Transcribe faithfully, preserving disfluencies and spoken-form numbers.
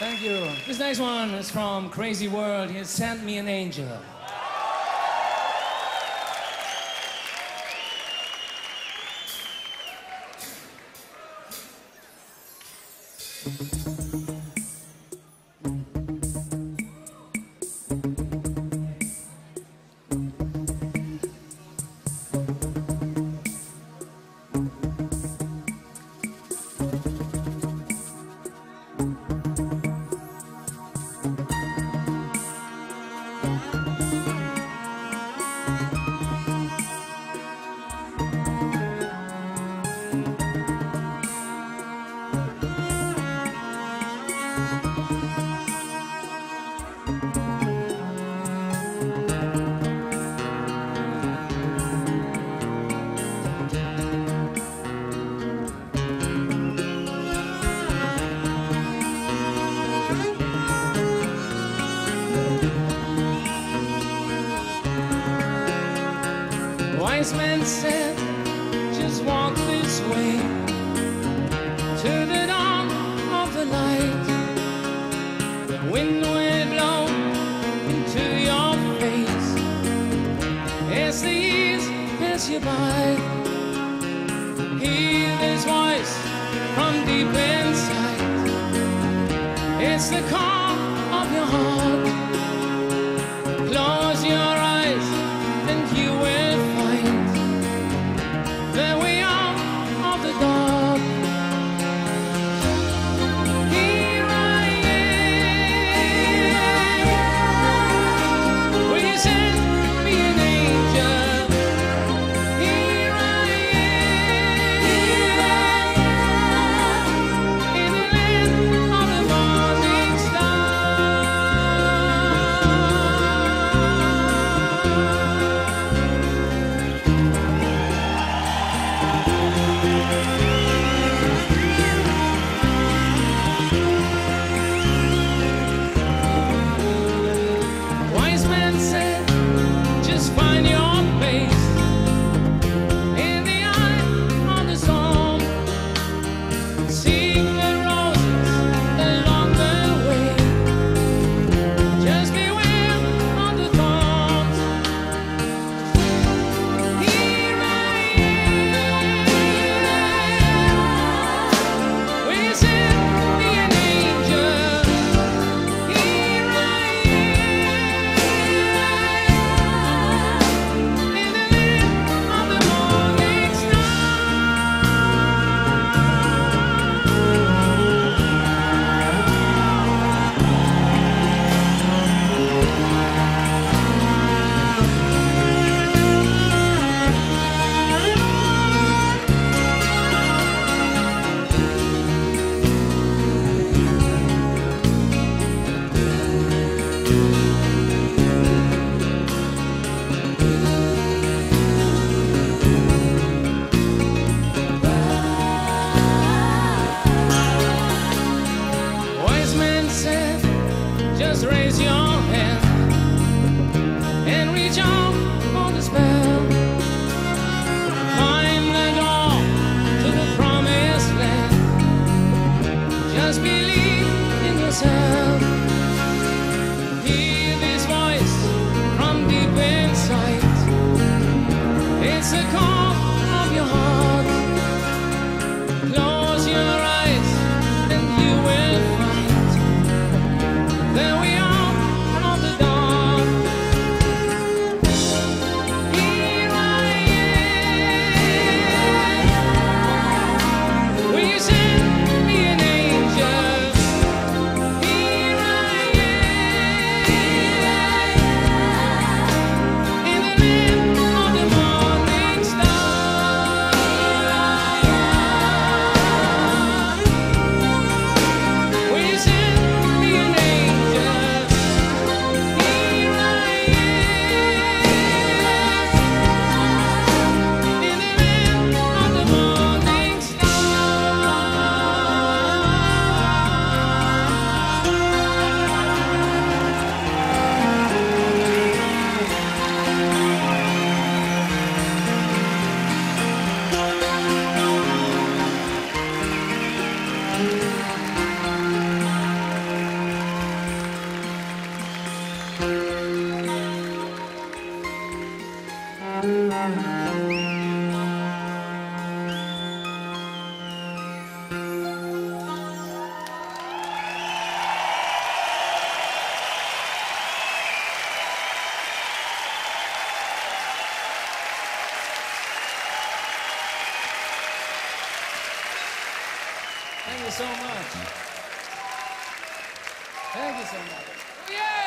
Thank you. This next one is from Crazy World. He sent me an angel. Wise men said, just walk this way to the dawn of the light. The wind will blow into your face as the years pass you by. Hear this voice from deep inside. It's the call of your heart. Close your eyes and you will the way out of the dark. Here I am. Will you send me an angel? Here I am. In the land of the morning star. Thank you so much. Thank you so much. Oh, yeah!